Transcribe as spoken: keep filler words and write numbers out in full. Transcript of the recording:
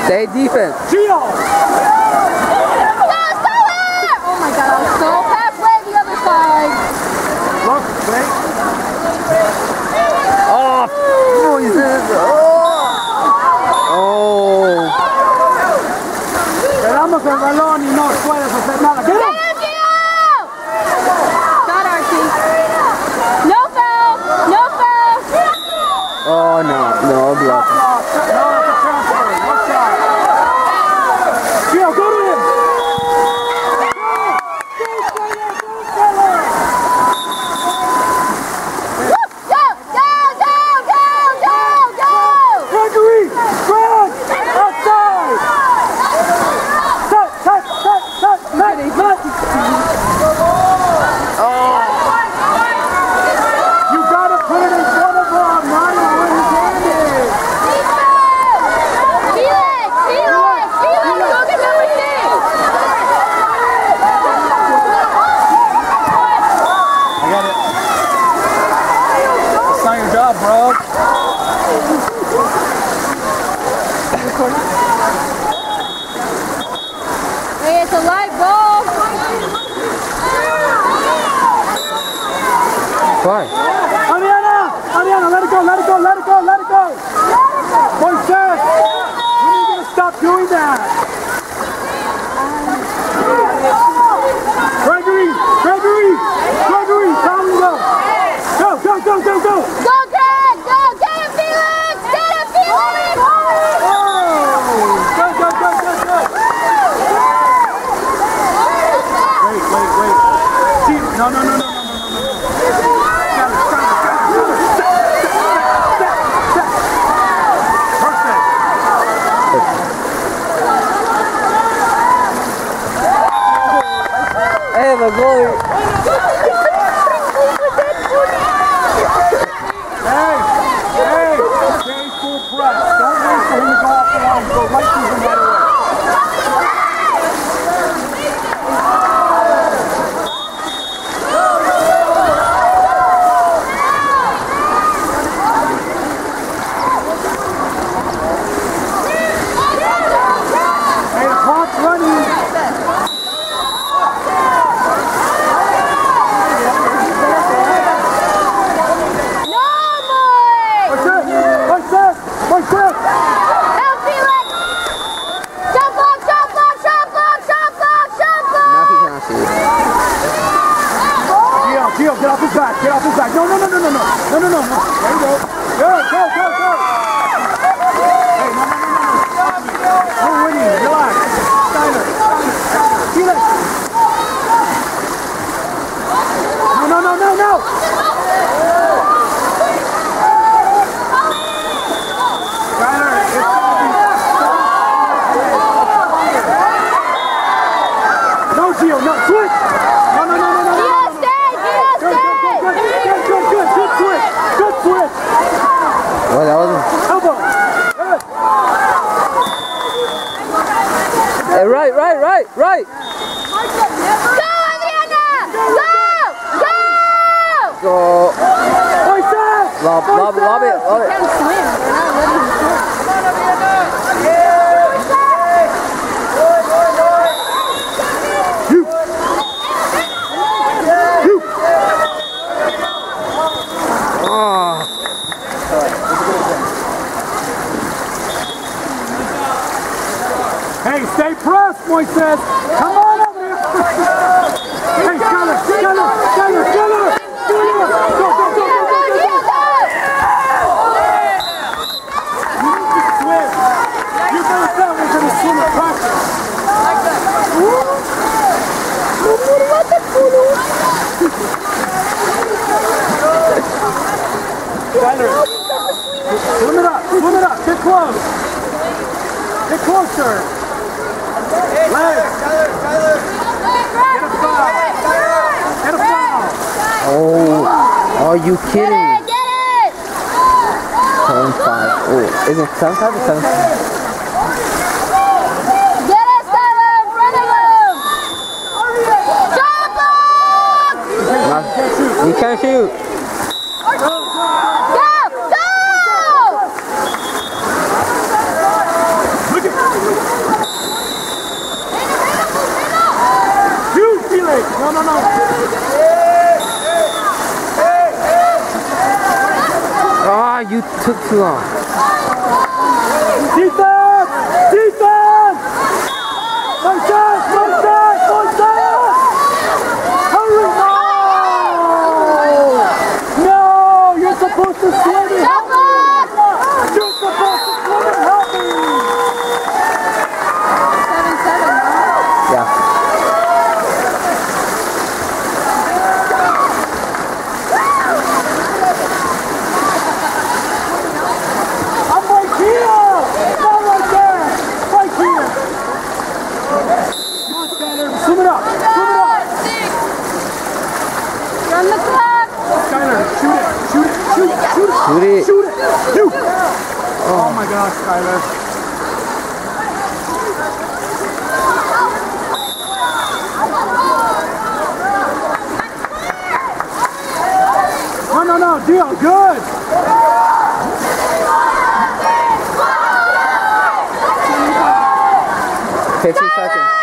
Stay defense. Gio! Oh my god, I was so halfway the other side. Look, wait. Oh, Moises. Oh. Le damos el balón y no puedes hacer nada. Get him! Shot, Archie. No foul. No foul. Oh, no. No block. No, that's a transfer. No shot. Gio, go to him! Go, go, go, go, go, go! Gregory! Greg! Outside! Touch, touch, touch, touch, touch, touch! You gotta put it in front of him, not where his hand is. Felix, Felix, Felix, go get number six. I got it. That's not your job, bro. Hey, it's a live ball. Why? Ariana! Ariana, let it go, let it go, let it go, let it go! Moises! We need you to stop doing that! Gregory! Gregory! Gregory! Tell him to go! Go, go, go, go, go! Go, Greg, go, get him, Felix, get him, Felix. Oh! Go, go, go, go, go! Wait, wait, wait. See, no, no, no, no, no, no, no, no. Got it, got it, got it. Step, step, step. Perfect. Hey, the goalie. Hey, hey, stay full press. Don't wait for him to go off the line. Go right through him right away. Hey, the clock's running. No, boy. Moises, Moises, Moises. Help, Felix. Shot block, shot block, shot block, shot block, shot block. Now he can't see. Gio, Gio, get off his back, get off his back. No, no, no, no, no, no, no, no, no. There you go. Go, go, go, go. Hey, no, no, no, no. We're winning. Relax. Steiner, Steiner. Felix. No, no, no, no, no. Steiner, it's gonna be. No, Gio, no, switch. No, no, no, no, no, no. Gio, stay, Gio, Good, stay. good, good, good, good, good, good switch, good switch. Well, that wasn't. Elbow. Good. Hey, right, right, right, right. Go, Adriana. Go, go. Go. Moises. Lob, lob, lob it, lob He it. can't swim. They're not letting him swim. You. You. Oh. Hey, stay pressed, Moises. Come on over here. Hey, Skyler, Skyler, Skyler, Skyler. Skyler. Go, go, go, go, go, go, Gio, go. go. You need to swim. You better tell we're going to swim at practice. Skyler, swim it up, swim it up. Get close. Get closer. Legs. Get a foul. Get a foul. Oh. Are you Get kidding me? it, get it. seven five. Oh, is it seven five or seven five? Get it, Skyler, in front of him. Shot block. You can't shoot. Go, go. Look at Ah, you took too long. Defense! Defense! Moisés! Moisés! Moisés! Hurry! No! No! You're supposed to swim and help me! You're supposed to swim and help me! Seven, seven, no? Yeah. I'm right here! Not right there! Right here! Come on, Skyler. Swim it up! Swim it up! Run the clock. Skyler, shoot it! Shoot it! Shoot it! Shoot it! Shoot it. Shoot it! Shoot! Oh my gosh, Skyler. No, no, no, deal, good! fifty seconds.